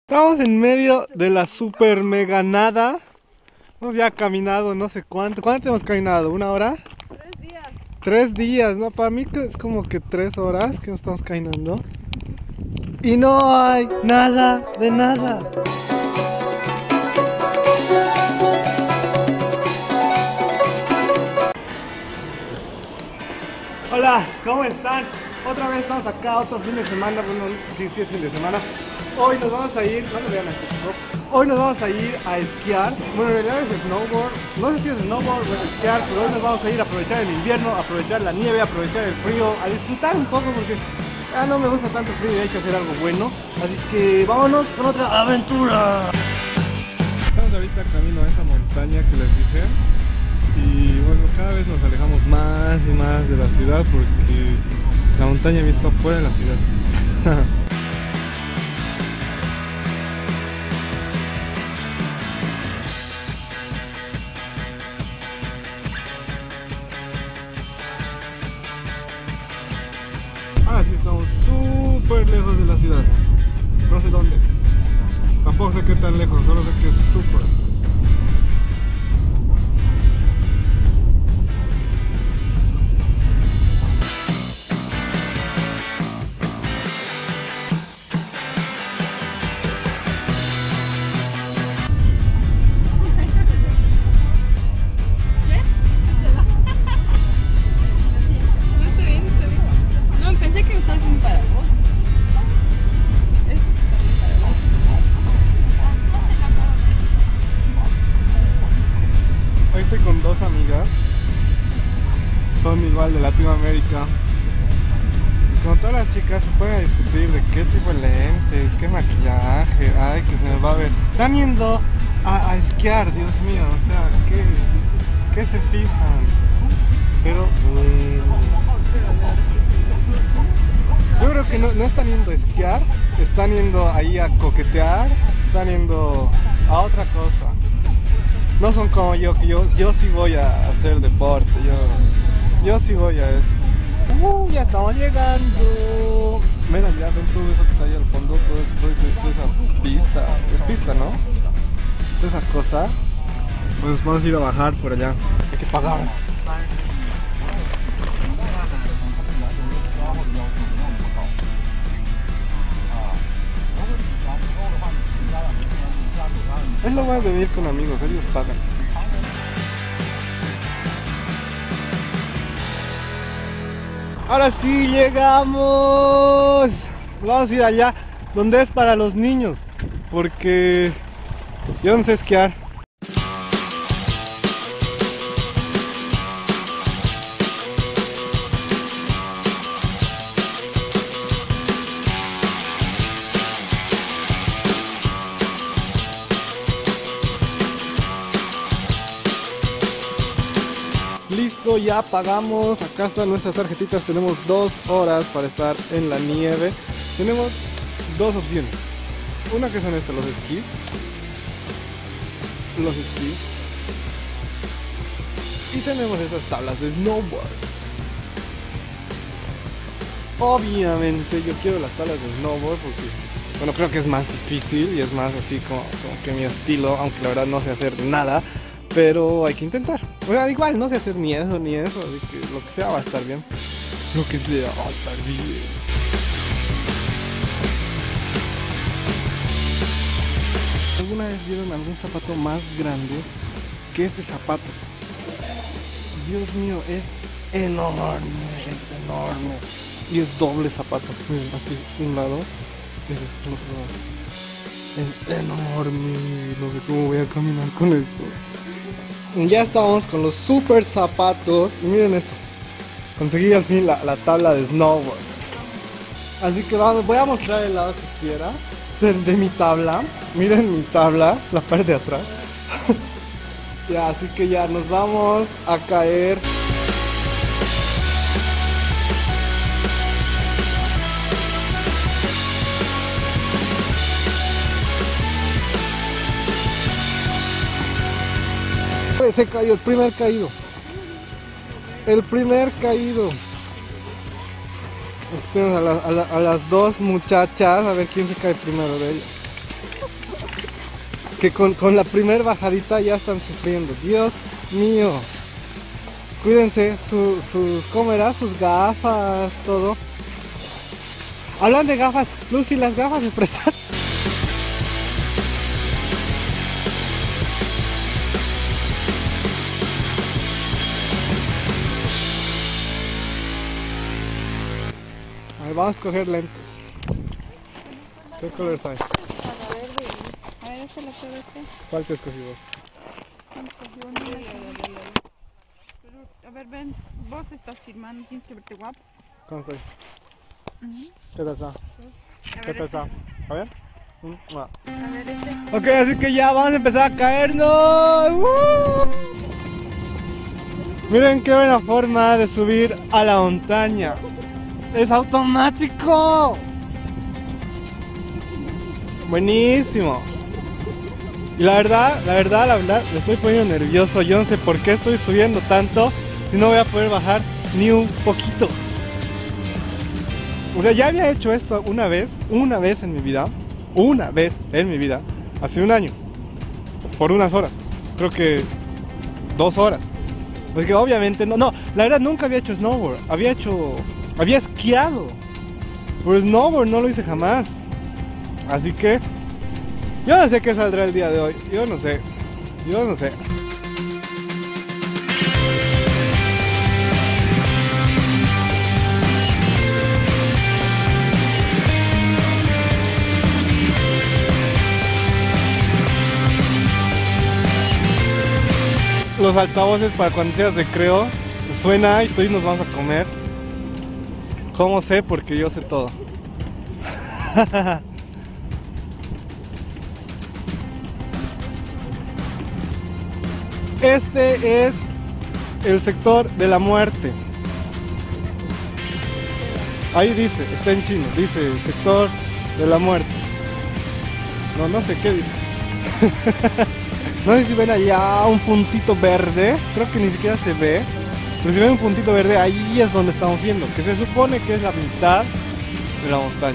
Estamos en medio de la super mega nada. Hemos ya caminado no sé cuánto. ¿Cuánto hemos caminado? ¿Una hora? 3 días. 3 días, ¿no? Para mí es como que 3 horas que nos estamos caminando. Y no hay nada de nada. Hola, ¿cómo están? Otra vez estamos acá, otro fin de semana. Bueno, sí es fin de semana. Hoy nos vamos a ir, no lo vean aquí, ¿no? Hoy nos vamos a ir a esquiar. Bueno, en realidad es snowboard. No sé si es snowboard o es esquiar, pero hoy nos vamos a ir a aprovechar el invierno, a aprovechar la nieve, a aprovechar el frío, a disfrutar un poco porque ya no me gusta tanto el frío y hay que hacer algo bueno. Así que vámonos con otra aventura. Estamos ahorita camino a esa montaña que les dije. Y bueno, cada vez nos alejamos más y más de la ciudad porque la montaña está fuera de la ciudad. Ahora sí estamos súper lejos de la ciudad. No sé dónde. Tampoco sé qué tan lejos, solo sé que es súper. Hoy estoy con dos amigas, son igual de Latinoamérica. Y como todas las chicas se pueden discutir de qué tipo de lentes, qué maquillaje, ay que se nos va a ver. Están yendo a esquiar, Dios mío, o sea, ¿qué se fijan? Pero bueno, yo creo que no están yendo a esquiar, están yendo ahí a coquetear, están yendo a otra cosa. No son como yo, que yo sí voy a hacer deporte, yo sí voy a eso. Ya estamos llegando. Mira, ya ven todo eso que está ahí al fondo, toda esa pista, es pista, ¿no? Toda esa cosa. Pues vamos a ir a bajar por allá. Hay que pagar. Es lo más de venir con amigos, ellos pagan. Ahora sí llegamos. Vamos a ir allá donde es para los niños, porque yo no sé esquiar. Listo, ya pagamos. Acá están nuestras tarjetitas. Tenemos 2 horas para estar en la nieve. Tenemos dos opciones. Una que son estas, los esquís. Y tenemos estas tablas de snowboard. Obviamente yo quiero las tablas de snowboard porque, bueno, creo que es más difícil y es más así como que mi estilo, aunque la verdad no sé hacer nada. Pero hay que intentar. O sea, igual no sé hacer ni eso, así que lo que sea va a estar bien. Lo que sea va a estar bien. ¿Alguna vez vieron algún zapato más grande que este zapato? Dios mío, es enorme, es enorme. Y es doble zapato. Miren, aquí un lado y el otro lado. Es enorme. No sé cómo voy a caminar con esto. Ya estamos con los super zapatos. Y miren esto. Conseguí al fin la tabla de snowboard. Así que vamos, voy a mostrar el lado que quiera de mi tabla. Miren mi tabla, la parte de atrás. Ya, así que ya nos vamos a caer. Se cayó el primer caído. Esperemos a las dos muchachas a ver quién se cae primero de ellas. que con la primer bajadita ya están sufriendo. Dios mío. Cuídense ¿cómo era? Sus gafas, todo. Hablan de gafas, Lucy, las gafas se prestan. A ver, vamos a escoger lentes. ¿Qué color traes? A ver, este lo puedo hacer. ¿Cuál te escogí vos? A ver, ven, vos estás firmando, tienes que verte guapo. ¿Cómo estoy? ¿Qué tal está? ¿Qué tal está? A ver. A ver, este. Ok, así que ya vamos a empezar a caernos. Miren qué buena forma de subir a la montaña. ¡Es automático! Buenísimo. Y la verdad, me estoy poniendo nervioso. Yo no sé por qué estoy subiendo tanto si no voy a poder bajar ni un poquito. O sea, ya había hecho esto una vez en mi vida. Una vez en mi vida, hace un año. Por unas horas. Creo que 2 horas. Porque obviamente no, la verdad nunca había hecho snowboard. Había esquiado. Pero snowboard no lo hice jamás. Así que yo no sé qué saldrá el día de hoy. Yo no sé. Los altavoces para cuando seas recreo suena y todos nos vamos a comer. ¿Cómo sé? Porque yo sé todo. Este es el sector de la muerte. Ahí dice, está en chino, dice el sector de la muerte. No sé qué dice. No sé si ven allá un puntito verde, creo que ni siquiera se ve. Pero si ven un puntito verde, ahí es donde estamos viendo, que se supone que es la mitad de la montaña.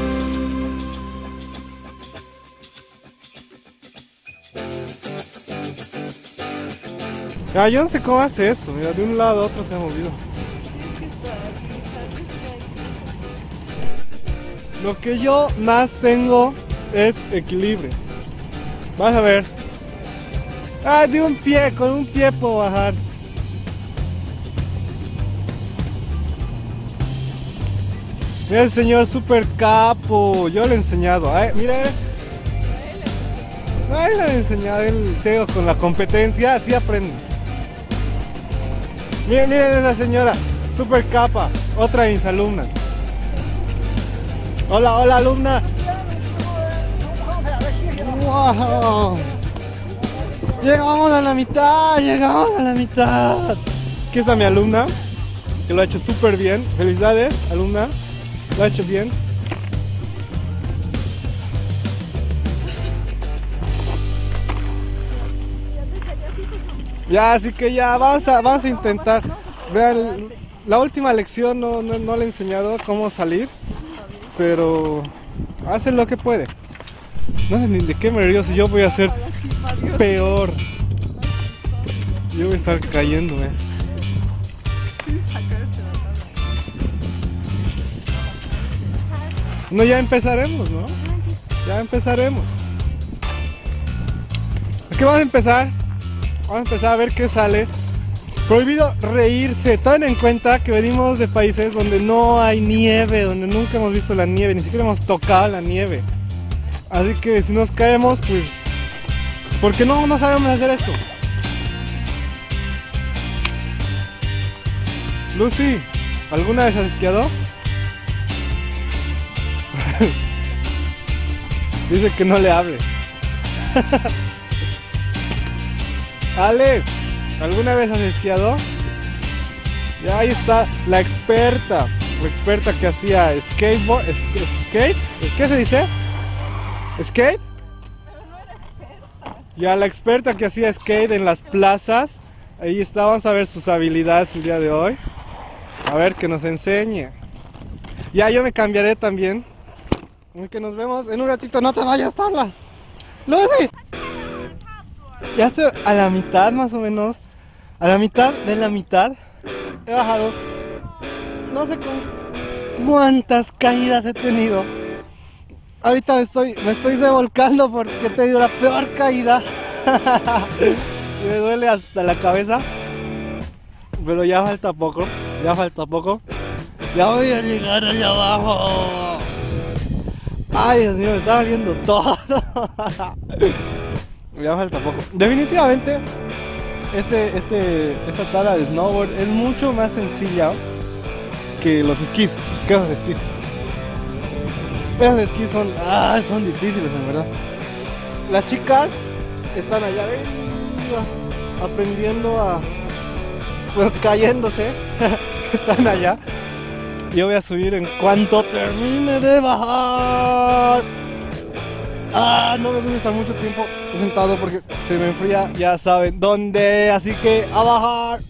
Yo no sé cómo hace eso, mira, de un lado a otro se ha movido. Lo que yo más tengo es equilibrio. Vas a ver. De un pie, con un pie puedo bajar. Mira el señor super capo, yo le he enseñado. Mira. Él le he enseñado, él sigo con la competencia, así aprende. Miren esa señora, super capa, otra de mis alumnas. Hola alumna. Wow. Llegamos a la mitad. Aquí está mi alumna, que lo ha hecho súper bien. Felicidades, alumna, lo ha hecho bien. Ya, así que ya vamos a intentar. Vean, la última lección no le he enseñado cómo salir, pero hace lo que puede. No sé ni de qué me río, si yo voy a ser peor. Yo voy a estar cayéndome. No, ya empezaremos, ¿no? Ya empezaremos. ¿Qué vamos a empezar? Vamos a empezar a ver qué sale. Prohibido reírse. Tomen en cuenta que venimos de países donde no hay nieve, donde nunca hemos visto la nieve, ni siquiera hemos tocado la nieve. Así que si nos caemos, pues... porque no sabemos hacer esto. Lucy, ¿alguna vez has esquiado? Dice que no le hable. Ale, ¿alguna vez has esquiado? Ya ahí está la experta que hacía skateboard, skate, ¿qué se dice? ¿Skate? Ya la experta que hacía skate en las plazas. Ahí está, vamos a ver sus habilidades el día de hoy. A ver, que nos enseñe. Ya yo me cambiaré también. Así que nos vemos en un ratito. No te vayas, tabla. Lucy. Ya estoy a la mitad más o menos. A la mitad de la mitad. He bajado. No sé cuántas caídas he tenido. Ahorita me estoy revolcando porque he tenido la peor caída. Me duele hasta la cabeza. Pero ya falta poco. Ya falta poco. Ya voy a llegar allá abajo. Ay, Dios mío, me está doliendo todo. Ya falta poco. Definitivamente esta tabla de snowboard es mucho más sencilla que los esquís. Que los esquís. Esos esquís son difíciles, en verdad. Las chicas están allá aprendiendo pues cayéndose. Están allá. Yo voy a subir en cuanto termine de bajar. No me gusta estar mucho tiempo sentado porque se me enfría, ya saben dónde, así que a bajar.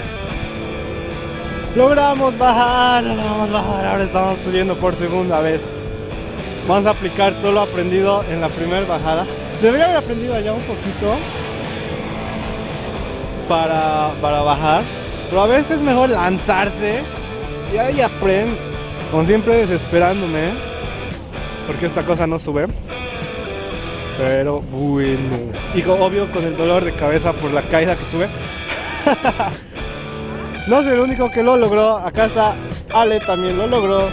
Logramos bajar, ahora estamos subiendo por segunda vez. Vamos a aplicar todo lo aprendido en la primera bajada. Debería haber aprendido allá un poquito para bajar, pero a veces es mejor lanzarse y ahí aprende. Como siempre desesperándome porque esta cosa no sube. Pero bueno. Y obvio con el dolor de cabeza por la caída que tuve. No soy el único que lo logró. Acá está Ale, también lo logró.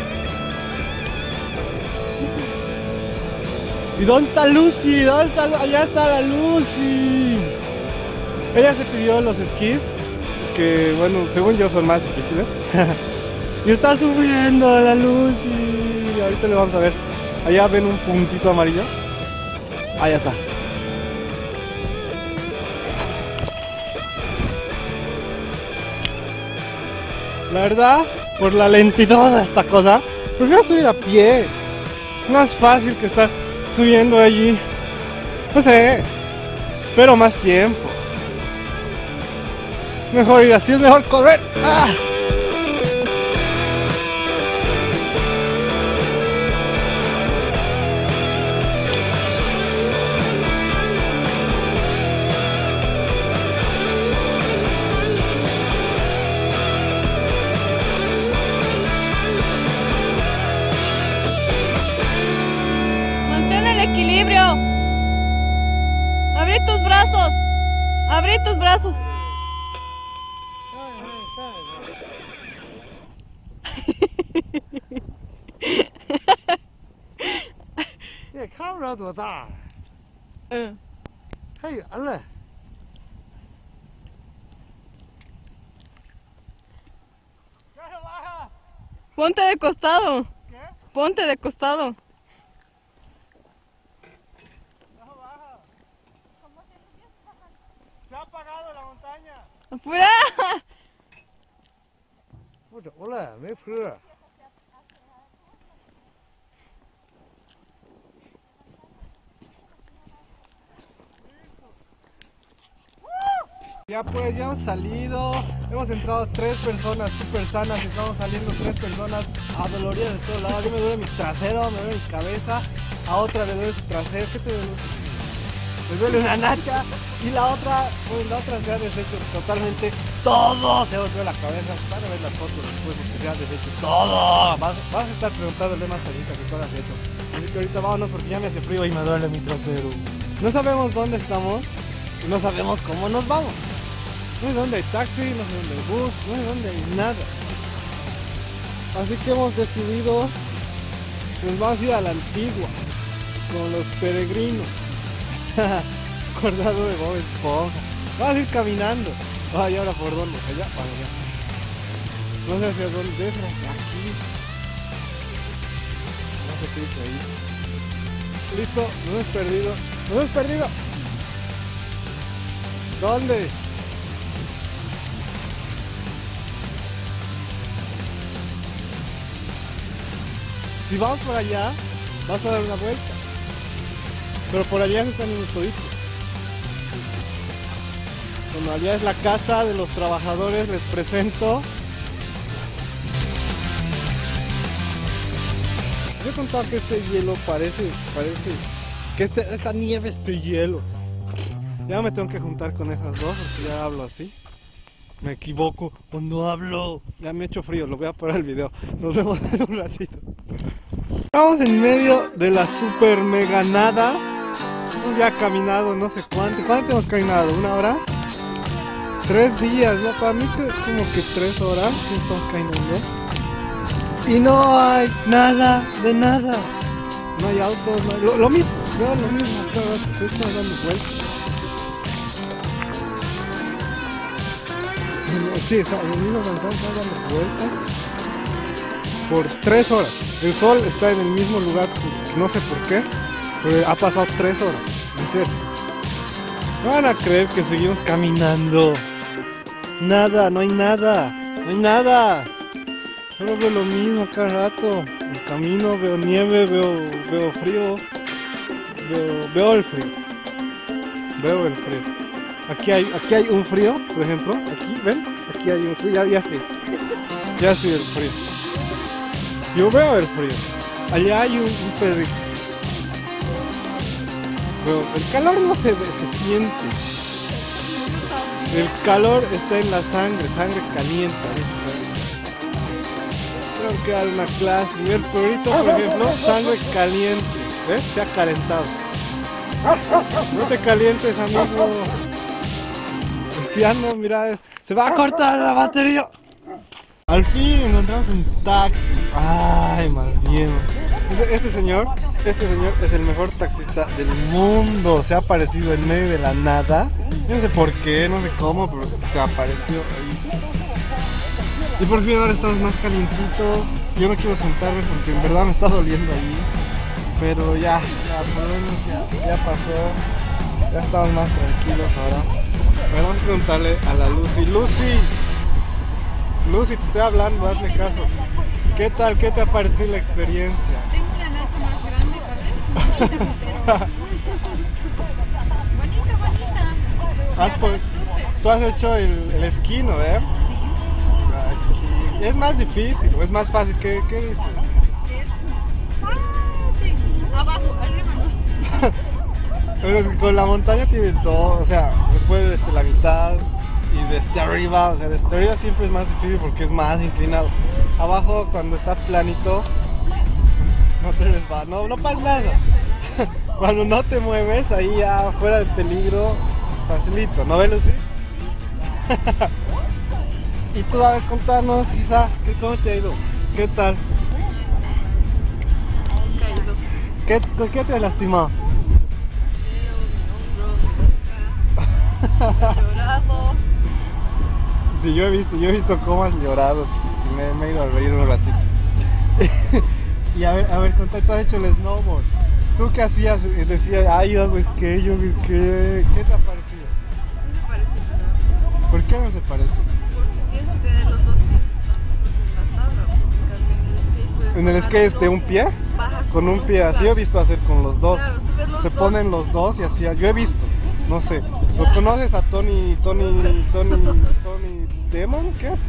¿Y dónde está Lucy? ¿Dónde está? Allá está la Lucy. Ella se pidió los esquís, que bueno, según yo son más difíciles. Y está subiendo la Lucy. Ahorita le vamos a ver. Allá ven un puntito amarillo. Ya está. La verdad, por la lentitud de esta cosa, prefiero subir a pie. Más fácil que estar subiendo allí. No sé, espero más tiempo. Mejor ir así, es mejor correr. Abrí tus brazos. 也看不着多大。太远了。 Ponte de costado. ¿Qué? Ponte de costado. Se ha apagado la montaña. ¡Apura! Hola, me fui. Ya pues, ya hemos salido, hemos entrado 3 personas súper sanas, estamos saliendo 3 personas adoloridas de todos lados. A mí me duele mi trasero, me duele mi cabeza, a otra le duele su trasero, ¿qué te duele? Me duele una nacha y la otra se ha deshecho totalmente todo, se ha golpeado la cabeza. Van a ver las fotos después porque se ha deshecho todo. Vas a estar preguntándole más ahorita que todo has hecho. Así que ahorita vámonos porque ya me hace frío y me duele mi trasero. No sabemos dónde estamos y no sabemos cómo nos vamos. No sé dónde hay taxi, no sé dónde hay bus, no sé dónde hay nada. Así que hemos decidido, nos vamos a ir a la antigua, con los peregrinos. Acordado de Bob Esponja. Vamos a ir caminando. ¿Y ahora por dónde? Allá, para allá. No sé hacia dónde es, aquí. No sé qué dice ahí. Listo, nos hemos perdido. ¡Nos hemos perdido! ¿Dónde? Si vamos por allá, vas a dar una vuelta. Pero por allá se están unos toditos. Bueno, allá es la casa de los trabajadores, les presento. Yo he contado que este hielo parece que esta nieve es de hielo. Ya me tengo que juntar con esas dos porque ya hablo así. Me equivoco cuando hablo. Ya me he hecho frío, lo voy a parar el video. Nos vemos en un ratito. Estamos en medio de la super mega nada. Hemos ya caminado no sé cuánto. ¿Cuánto hemos caminado? ¿1 hora? 3 días, ¿no? Para mí que como que 3 horas que estamos caminando. Y no hay nada de nada. No hay autos, no hay... Lo mismo, veo lo mismo. Estoy dando vueltas. Sí, los mismos manzanos están dando vueltas por 3 horas. El sol está en el mismo lugar, no sé por qué, pero ha pasado 3 horas. En serio. No van a creer que seguimos caminando. Nada, no hay nada. No hay nada. Solo veo lo mismo cada rato. El camino, veo nieve, veo frío. Veo el frío. Veo el frío. Aquí hay un frío, por ejemplo. Aquí, ¿ven? Aquí hay un frío. Ya sí. Ya sí el frío. Yo veo el frío. Allá hay un perrito. Pero el calor no se siente. El calor está en la sangre caliente. Creo que hay una clase. Mira el perrito, por ejemplo, sangre caliente. ¿Ves? Se ha calentado. No te calientes, amigo. Ya no, mira, se va a cortar la batería. Al fin encontramos un taxi. Ay, más bien. Este señor es el mejor taxista del mundo. Se ha aparecido en medio de la nada. No sé por qué, no sé cómo, pero se apareció ahí. Y por fin ahora estamos más calientitos. Yo no quiero sentarme porque en verdad me está doliendo ahí. Pero ya pasó. Ya estamos más tranquilos ahora. Vamos a preguntarle a la Lucy. Lucy, te estoy hablando, hazme caso. ¿Qué tal? ¿Qué te ha parecido la experiencia? Tengo una nacha más grande, ¿sabes? Bonita. Tú has hecho el esquí, ¿no? Esquí. ¿Es más difícil o es más fácil? ¿Qué dices? Es fácil. Abajo, arriba no. Pero es que con la montaña tiene todo, o sea, se puede desde la mitad y desde arriba, o sea, desde arriba siempre es más difícil porque es más inclinado. Abajo cuando está planito, no te resbalas, no pasa nada. Cuando no te mueves, ahí ya fuera de peligro, facilito, ¿no ves, Lucy? Y tú, a ver, contanos, Isa, ¿cómo te ha ido? ¿Qué tal? Caído. ¿Qué te has lastimado? Llorado. Sí, yo he visto cómo has llorado y me he ido a reír un ratito. Y a ver, contá, tú has hecho el snowboard. ¿Tú qué hacías? Decías, ay, yo hago skate, ¿qué te ha parecido? No se parece nada. ¿Por qué no se parece? Porque tienes que tener los dos pies en la tabla. ¿En el skate de un pie? Bajas Con un pie, así he visto hacer con los dos. Claro, subes los Se dos. ponen los dos y así, yo he visto, no sé. ¿Lo conoces a Tony Demon? ¿Qué es?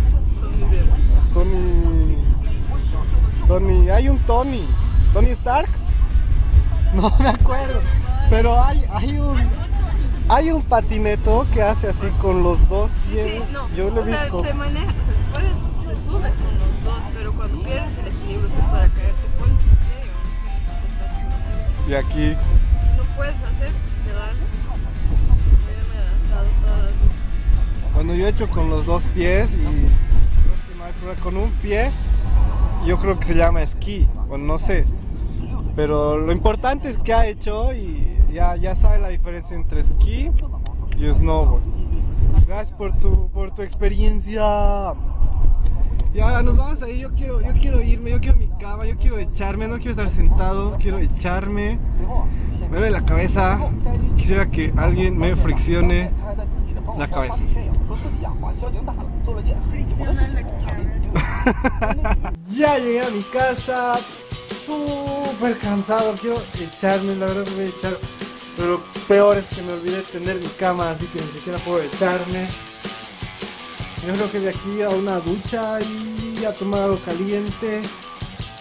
Tony, hay un Tony Stark. No me acuerdo, pero hay un patineto que hace así con los dos pies. Sí, no, yo lo he o sea, visto. se maneja, o sea, te subes con los dos, pero cuando pierdes el equilibrio es para caer, te pones en serio. Y aquí, No puedes hacer quedar. Yo me he lanzado todas las veces. bueno, yo he hecho con los dos pies y creo que no hay problema. Con un pie, yo creo que se llama esquí, bueno, no sé. Pero lo importante es que ha hecho y ya sabe la diferencia entre esquí y snowboard. Gracias por tu experiencia. Y ahora nos vamos ahí, yo quiero irme, yo quiero mi cama, yo quiero echarme, no quiero estar sentado, quiero echarme. Me duele la cabeza, quisiera que alguien me friccione la cabeza. Ya llegué a mi casa, súper cansado, quiero echarme, la verdad me voy a echar. Pero peor es que me olvidé de tender mi cama, así que ni siquiera puedo echarme. Yo creo que de aquí a una ducha y a tomar algo caliente.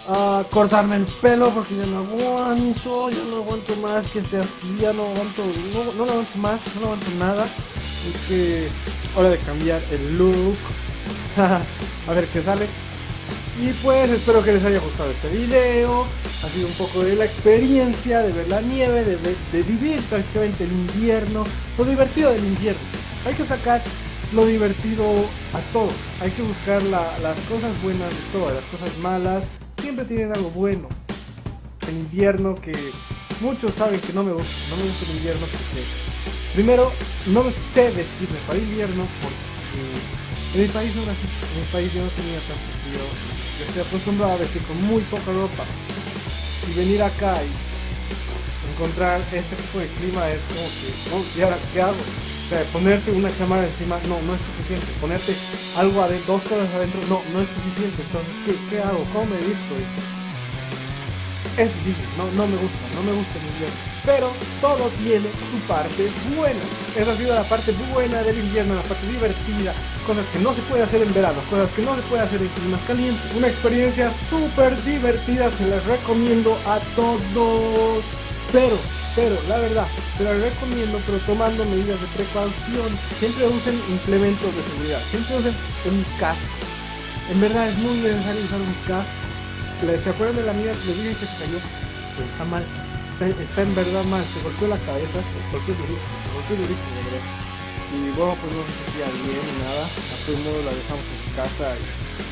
cortarme el pelo porque ya no aguanto más que esté así, ya no aguanto, no lo aguanto más, no lo aguanto nada. Es que hora de cambiar el look. A ver qué sale. Y pues espero que les haya gustado este video. Ha sido un poco de la experiencia de ver la nieve, de vivir prácticamente el invierno, lo divertido del invierno. Hay que sacar lo divertido a todo, hay que buscar las cosas buenas de todas, las cosas malas siempre tienen algo bueno. El invierno, que muchos saben que no me gusta el invierno porque primero no sé vestirme para invierno porque en mi país no era así, en mi país yo no tenía tanto frío, yo estoy acostumbrado a vestir con muy poca ropa y venir acá y encontrar este tipo de clima es como que, oh, ¿y ahora qué hago? O sea, ponerte una chamarra encima no es suficiente, ponerte algo adentro, dos cosas adentro, no es suficiente. Entonces, ¿qué hago? ¿Cómo me visto? Es difícil, no me gusta el invierno, pero todo tiene su parte buena. Esa ha sido la parte buena del invierno, la parte divertida, cosas que no se puede hacer en verano, cosas que no se puede hacer en climas calientes. Una experiencia súper divertida, se las recomiendo a todos, pero la verdad, se las recomiendo, pero tomando medidas de precaución. Siempre usen implementos de seguridad, siempre usen un casco. En verdad es muy necesario usar un casco. ¿Se acuerdan de la amiga que les dije que se cayó? Pues está mal, está en verdad mal, se golpeó la cabeza, se golpeó durísimo, de verdad. Y bueno, pues no se sentía bien ni nada, a todo modo la dejamos en su casa y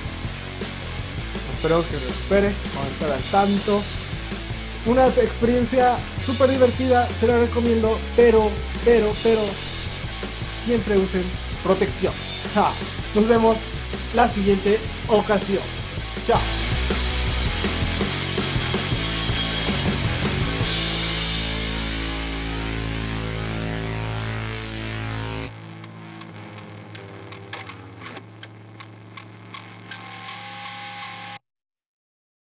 espero que recupere, vamos a estar al tanto. Una experiencia súper divertida, se la recomiendo, pero siempre usen protección. Nos vemos la siguiente ocasión. Chao.